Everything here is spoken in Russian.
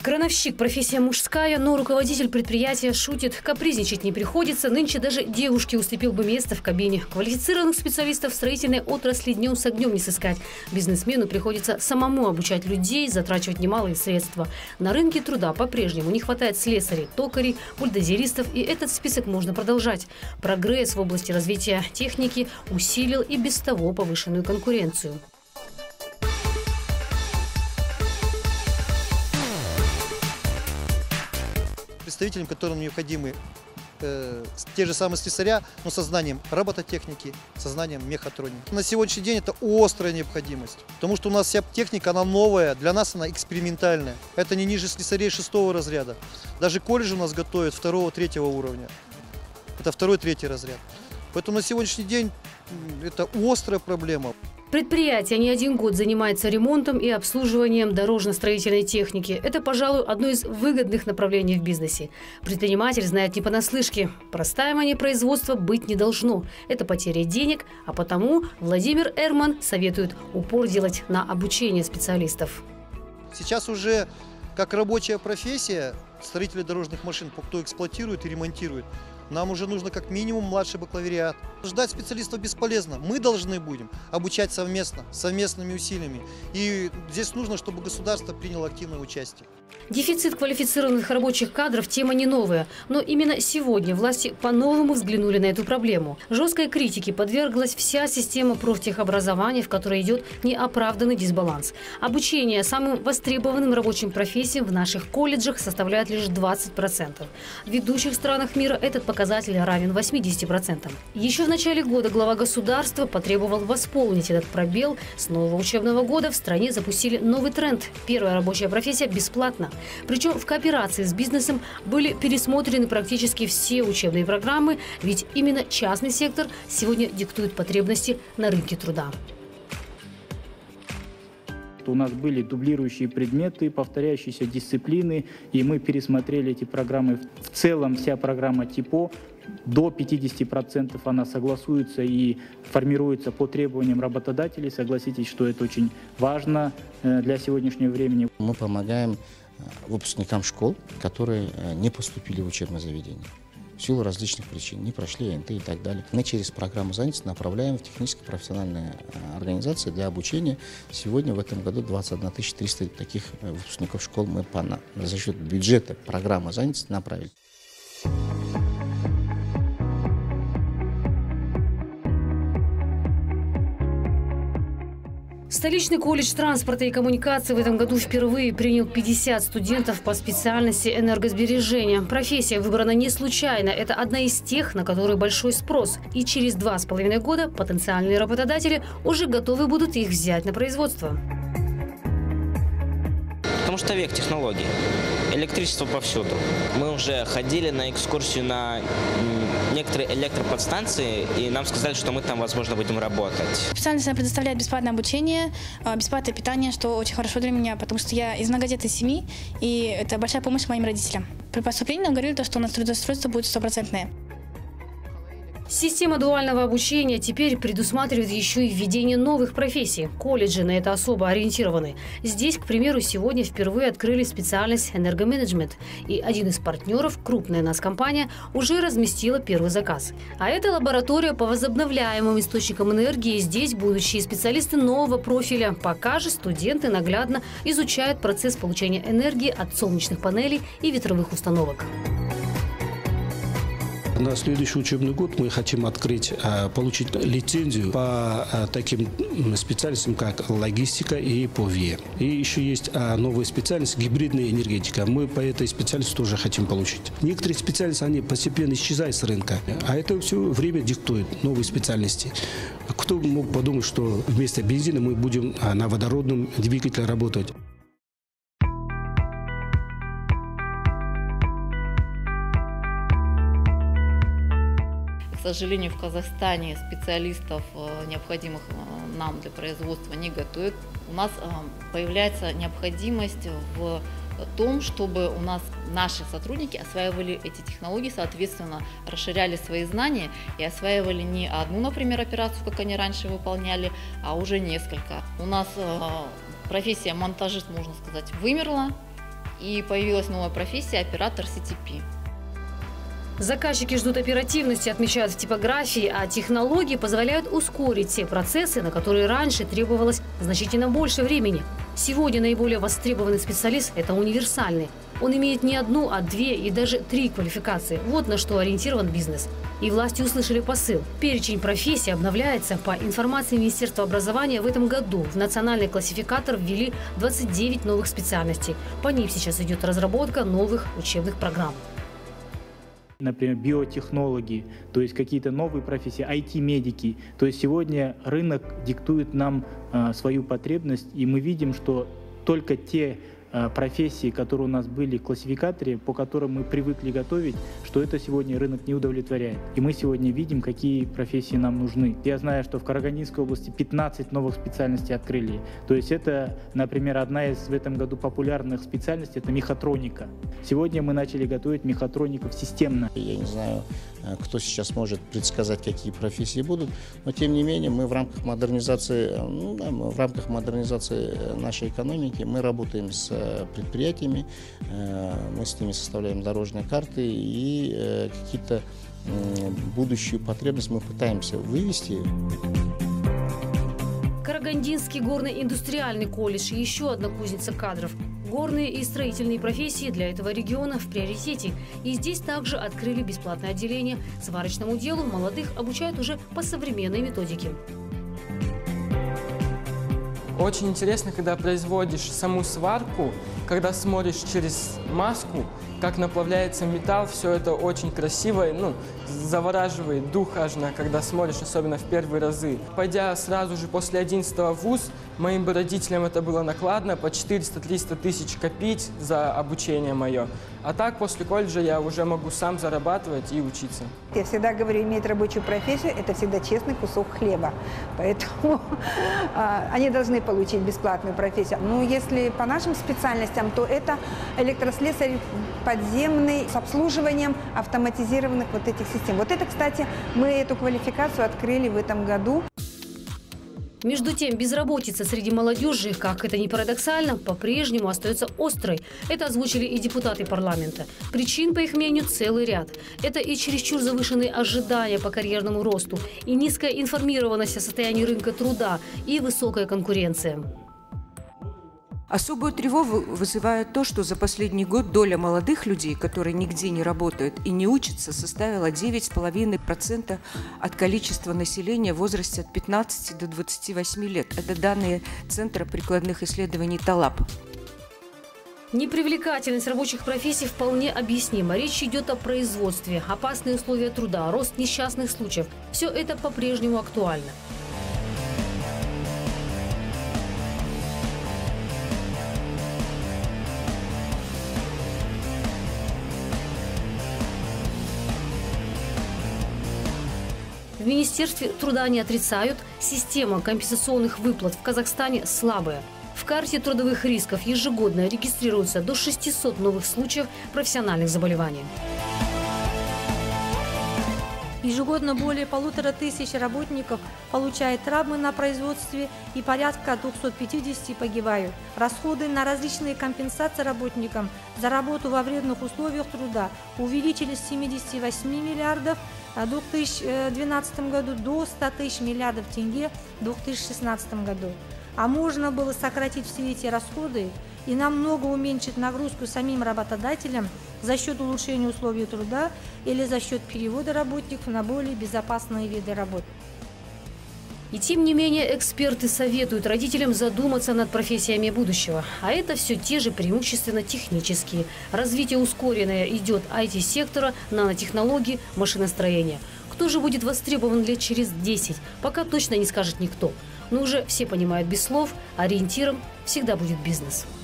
Крановщик – профессия мужская, но руководитель предприятия шутит. Капризничать не приходится. Нынче даже девушке уступил бы место в кабине. Квалифицированных специалистов в строительной отрасли днем с огнем не сыскать. Бизнесмену приходится самому обучать людей, затрачивать немалые средства. На рынке труда по-прежнему не хватает слесарей, токарей, бульдозеристов, и этот список можно продолжать. Прогресс в области развития техники усилил и без того повышенную конкуренцию. Представителям, которым необходимы те же самые слесаря, но со знанием робототехники, со знанием мехатроники. На сегодняшний день это острая необходимость, потому что у нас вся техника, она новая, для нас она экспериментальная. Это не ниже слесарей 6-го разряда. Даже колледжи у нас готовят 2-3 уровня. Это 2-3 разряд. Поэтому на сегодняшний день это острая проблема. Предприятие не один год занимается ремонтом и обслуживанием дорожно-строительной техники. Это, пожалуй, одно из выгодных направлений в бизнесе. Предприниматель знает не понаслышке. Простаивание производства быть не должно. Это потеря денег, а потому Владимир Эрман советует упор делать на обучение специалистов. Сейчас уже как рабочая профессия строители дорожных машин, кто эксплуатирует и ремонтирует, нам уже нужно как минимум младший бакалавриат. Ждать специалистов бесполезно. Мы должны будем обучать совместно, совместными усилиями. И здесь нужно, чтобы государство приняло активное участие. Дефицит квалифицированных рабочих кадров – тема не новая. Но именно сегодня власти по-новому взглянули на эту проблему. Жесткой критике подверглась вся система профтехобразования, в которой идет неоправданный дисбаланс. Обучение самым востребованным рабочим профессиям в наших колледжах составляет лишь 20%. В ведущих странах мира этот показатель равен 80%. Еще в начале года глава государства потребовал восполнить этот пробел. С нового учебного года в стране запустили новый тренд. Первая рабочая профессия бесплатна. Причем в кооперации с бизнесом были пересмотрены практически все учебные программы, ведь именно частный сектор сегодня диктует потребности на рынке труда. У нас были дублирующие предметы, повторяющиеся дисциплины, и мы пересмотрели эти программы. В целом вся программа ТИПО до 50% она согласуется и формируется по требованиям работодателей. Согласитесь, что это очень важно для сегодняшнего времени. Мы помогаем выпускникам школ, которые не поступили в учебное заведение в силу различных причин, не прошли НТ и так далее. Мы через программу занятости направляем в техническо-профессиональные организации для обучения. Сегодня в этом году 21 300 таких выпускников школ мы за счет бюджета программы занятости направили. Столичный колледж транспорта и коммуникации в этом году впервые принял 50 студентов по специальности энергосбережения. Профессия выбрана не случайно. Это одна из тех, на которые большой спрос. И через 2,5 года потенциальные работодатели уже готовы будут их взять на производство. Потому что век технологий. Электричество повсюду. Мы уже ходили на экскурсию на некоторые электроподстанции, и нам сказали, что мы там, возможно, будем работать. Специальность предоставляет бесплатное обучение, бесплатное питание, что очень хорошо для меня, потому что я из многодетной семьи, и это большая помощь моим родителям. При поступлении нам говорили, что у нас трудоустройство будет 100%. Система дуального обучения теперь предусматривает еще и введение новых профессий. Колледжи на это особо ориентированы. Здесь, к примеру, сегодня впервые открыли специальность энергоменеджмент. И один из партнеров, крупная компания, уже разместила первый заказ. А это лаборатория по возобновляемым источникам энергии. Здесь будущие специалисты нового профиля. Пока же студенты наглядно изучают процесс получения энергии от солнечных панелей и ветровых установок. На следующий учебный год мы хотим получить лицензию по таким специальностям, как логистика и по ВИЭ. И еще есть новая специальность – гибридная энергетика. Мы по этой специальности тоже хотим получить. Некоторые специальности, они постепенно исчезают с рынка, а это все время диктует новые специальности. Кто мог подумать, что вместо бензина мы будем на водородном двигателе работать? К сожалению, в Казахстане специалистов, необходимых нам для производства, не готовят. У нас появляется необходимость в том, чтобы у нас наши сотрудники осваивали эти технологии, соответственно, расширяли свои знания и осваивали не одну, например, операцию, как они раньше выполняли, а уже несколько. У нас профессия монтажист, можно сказать, вымерла. и появилась новая профессия оператор CTP. Заказчики ждут оперативности, отмечают в типографии, а технологии позволяют ускорить те процессы, на которые раньше требовалось значительно больше времени. Сегодня наиболее востребованный специалист – это универсальный. Он имеет не одну, а две и даже три квалификации. Вот на что ориентирован бизнес. И власти услышали посыл. Перечень профессий обновляется. По информации Министерства образования, в этом году в национальный классификатор ввели 29 новых специальностей. По ним сейчас идет разработка новых учебных программ. Например, биотехнологи, то есть какие-то новые профессии, IT-медики. То есть сегодня рынок диктует нам свою потребность, и мы видим, что только те профессии, которые у нас были в классификаторе, по которым мы привыкли готовить, что это сегодня рынок не удовлетворяет. И мы сегодня видим, какие профессии нам нужны. Я знаю, что в Карагандинской области 15 новых специальностей открыли. То есть это, например, одна из в этом году популярных специальностей – это мехатроника. Сегодня мы начали готовить мехатроников системно. Я не знаю, кто сейчас может предсказать, какие профессии будут, но тем не менее мы в рамках модернизации, нашей экономики мы работаем с предприятиями, мы с ними составляем дорожные карты и какие-то будущую потребность мы пытаемся вывести. Карагандинский горно-индустриальный колледж – еще одна кузница кадров. Горные и строительные профессии для этого региона в приоритете. И здесь также открыли бесплатное отделение. Сварочному делу молодых обучают уже по современной методике. Очень интересно, когда производишь саму сварку, когда смотришь через маску, как наплавляется металл, все это очень красиво, завораживает дух аж, когда смотришь, особенно в первые разы. Пойдя сразу же после 11 в вуз, моим бы родителям это было накладно, по 400-300 тысяч копить за обучение мое. А так, после колледжа я уже могу сам зарабатывать и учиться. Я всегда говорю, иметь рабочую профессию – это всегда честный кусок хлеба. Поэтому они должны получить бесплатную профессию. Но если по нашим специальностям, то это электрослесарь подземный с обслуживанием автоматизированных вот этих систем. Вот это, кстати, мы эту квалификацию открыли в этом году. Между тем, безработица среди молодежи, как это ни парадоксально, по-прежнему остается острой. Это озвучили и депутаты парламента. Причин, по их мнению, целый ряд. Это и чересчур завышенные ожидания по карьерному росту, и низкая информированность о состоянии рынка труда, и высокая конкуренция. Особую тревогу вызывает то, что за последний год доля молодых людей, которые нигде не работают и не учатся, составила 9,5% от количества населения в возрасте от 15 до 28 лет. Это данные Центра прикладных исследований ТАЛАП. Непривлекательность рабочих профессий вполне объяснима. Речь идет о производстве, опасные условия труда, рост несчастных случаев. Все это по-прежнему актуально. В Министерстве труда не отрицают, система компенсационных выплат в Казахстане слабая. В карте трудовых рисков ежегодно регистрируется до 600 новых случаев профессиональных заболеваний. Ежегодно более 1500 работников получают травмы на производстве и порядка 250 погибают. Расходы на различные компенсации работникам за работу во вредных условиях труда увеличились с 78 миллиардов в 2012 году до 100 тысяч миллиардов тенге в 2016 году. А можно было сократить все эти расходы и намного уменьшить нагрузку самим работодателям за счет улучшения условий труда или за счет перевода работников на более безопасные виды работы. И тем не менее эксперты советуют родителям задуматься над профессиями будущего. А это все те же преимущественно технические. Развитие ускоренное идет IT-сектора, нанотехнологий, машиностроения. Кто же будет востребован лет через 10, пока точно не скажет никто. Но уже все понимают без слов, ориентиром всегда будет бизнес.